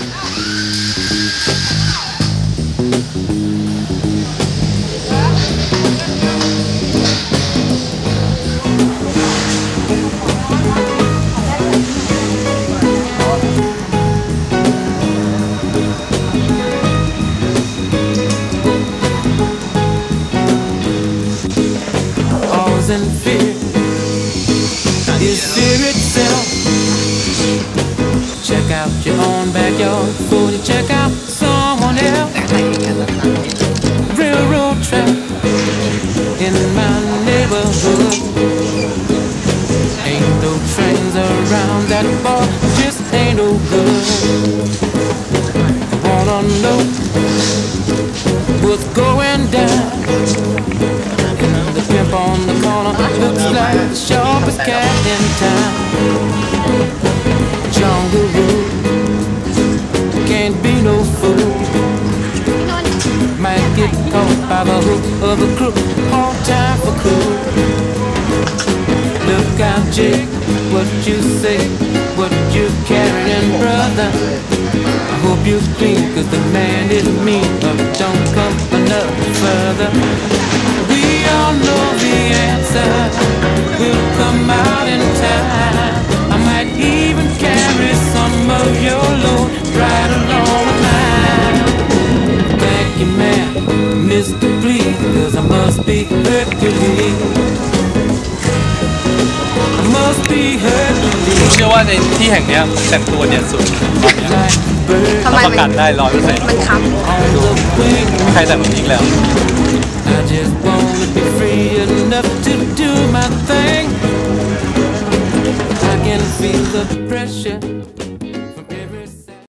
And fear is fear itself. Check out your own backyard before you check out someone else. Railroad track in my neighborhood. Ain't no trains around that bar, just ain't no good. Wanna know what's going down? The pimp on the corner looks like the sharpest cat in town. Jungle Rule, can't be no fool. Might get caught by the hook of a crook, all time for cool. Look out, Jake, what you say, what you carrying, brother. I hope you're clean, cause the man is mean, but don't come another further. We all know the answer will come out in time. I might even carry some of your load right along with mine. Thank you, man, Mr. Please, cause I must be Hercules. I must be Hercules. เชื่อว่าในที่แห่งนี้ผมแต่งตัวเนียนสุดรับประกันได้ 100% มันค้ำใครแต่งแบบนี้แล้ว I just wanna be free enough to do my thing. I can feel the pressure